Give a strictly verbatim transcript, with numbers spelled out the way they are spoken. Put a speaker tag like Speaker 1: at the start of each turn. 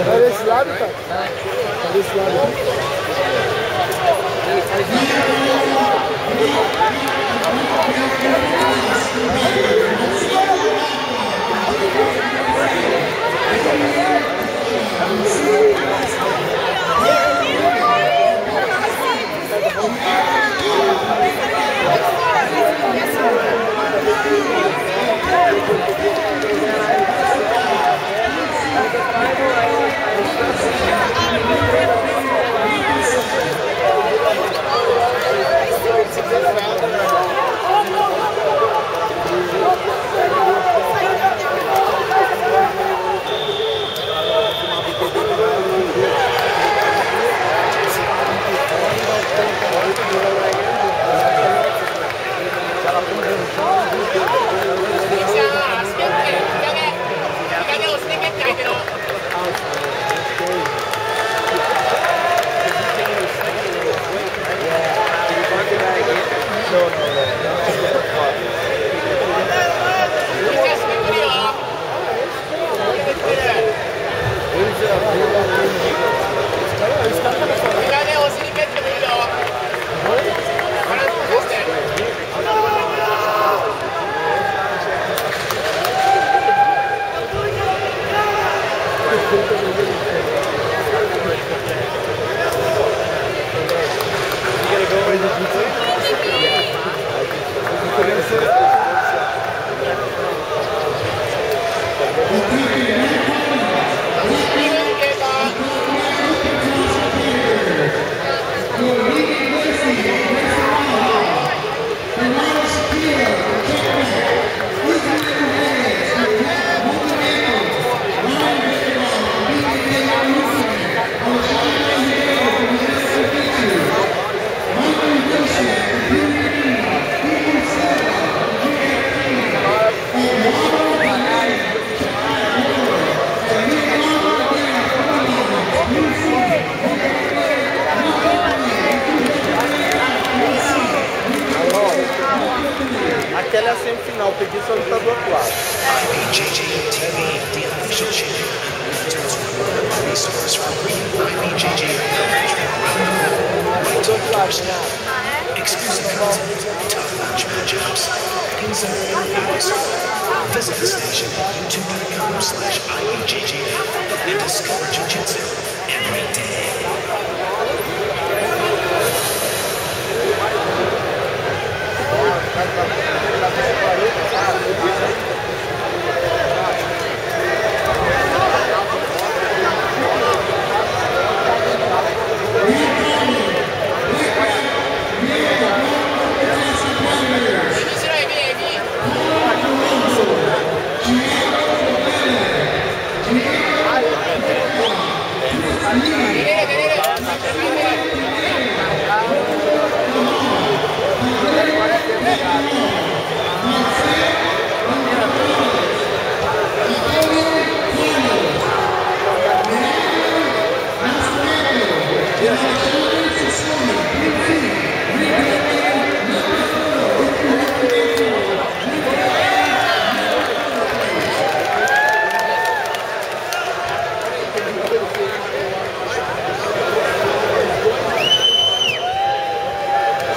Speaker 1: Tá desse lado, cara? Tá desse lado. Aquela é a semifinal, peguei só lutar do outro lado. I B J J T V, the official channel. Turns one of the resource for bringing I B J J coverage from around the world. Right to your doorstep. Exclusive content, top-notch matchups, pins and reviews. Visit the station at youtube dot com slash I B J J F and discover Jiu-Jitsu every day. Thank you.